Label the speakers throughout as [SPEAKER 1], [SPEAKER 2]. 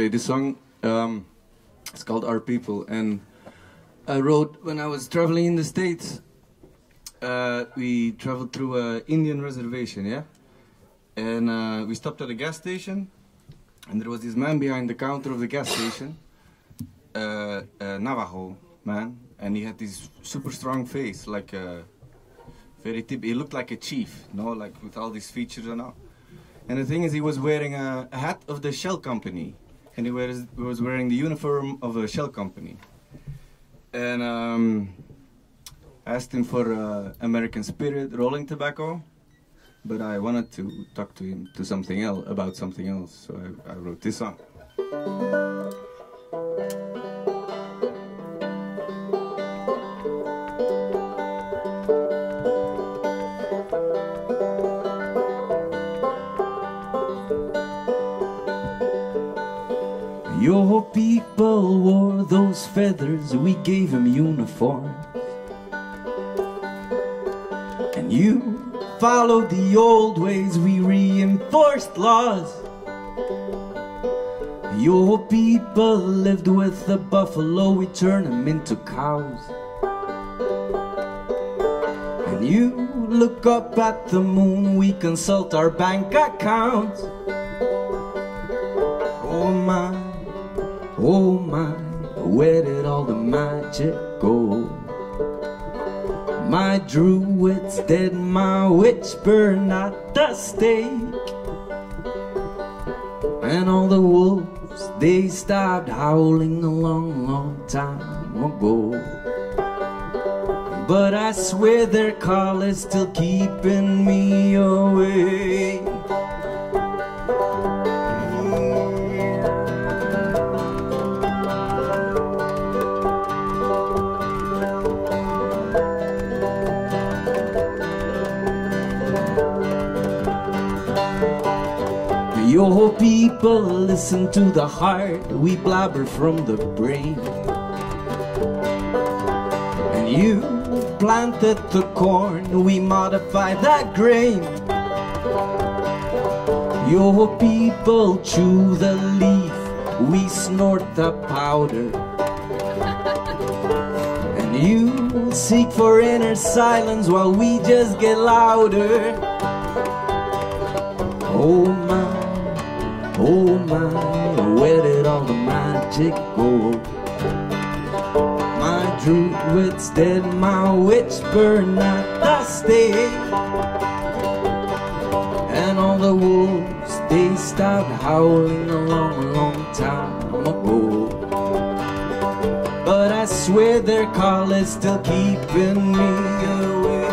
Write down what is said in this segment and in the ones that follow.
[SPEAKER 1] this song. It's called Our People, and I wrote when I was traveling in the States. We traveled through an Indian reservation, yeah? And we stopped at a gas station, and there was this man behind the counter of the gas station, a Navajo man, and he had this super strong face, like a very he looked like a chief, you know, like with all these features and all. And the thing is, he was wearing a hat of the Shell company, and he was wearing the uniform of a Shell company. And I asked him for American Spirit rolling tobacco, but I wanted to talk to him about something else, so I wrote this song. Your people wore those feathers, we gave them uniforms. And you followed the old ways, we reinforced laws. Your people lived with the buffalo, we turned them into cows. And you look up at the moon, we consult our bank accounts. Oh my, where did all the magic go? My druid's dead, my witch burned at the stake. And all the wolves, they stopped howling a long, long time ago. But I swear their call is still keeping me awake. Your people listen to the heart, we blabber from the brain. And you planted the corn, we modify that grain. Your people chew the leaf, we snort the powder. And you seek for inner silence while we just get louder. Oh my, where did all the magic go? My druid's dead, my witch burned at the stake. And all the wolves, they stopped howling a long, long time ago. But I swear their call is still keeping me awake.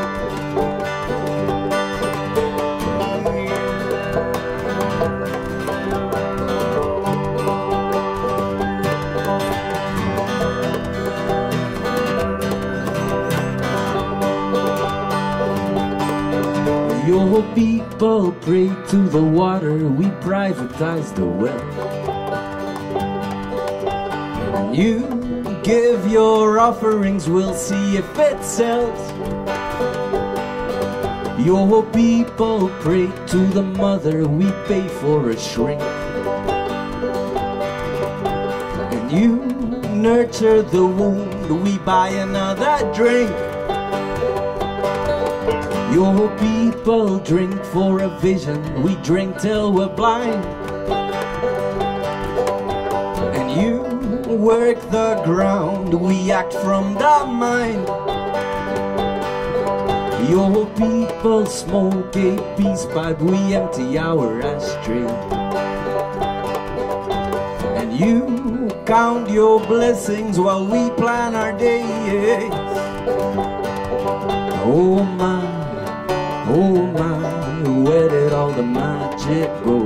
[SPEAKER 1] Your people pray to the water, we privatize the well. And you give your offerings, we'll see if it sells. Your people pray to the mother, we pay for a shrink. And you nurture the wound, we buy another drink. Your people drink for a vision, we drink till we're blind. And you work the ground, we act from the mind. Your people smoke a peace pipe, we empty our ashtray. And you count your blessings while we plan our days. Oh my, where did all the magic go?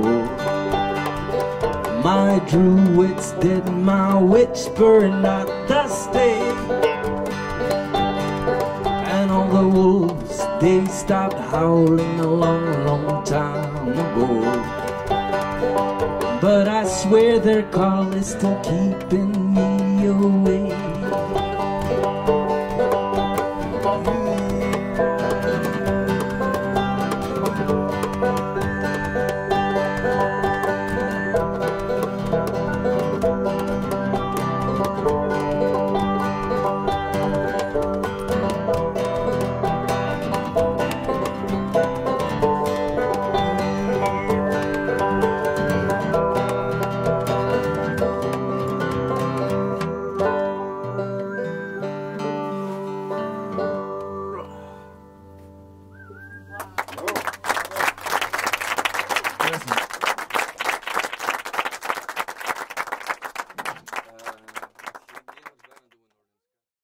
[SPEAKER 1] My druid's dead, my witch burned at the stake. And all the wolves, they stopped howling a long, long time ago. But I swear their call is still keeping me awake.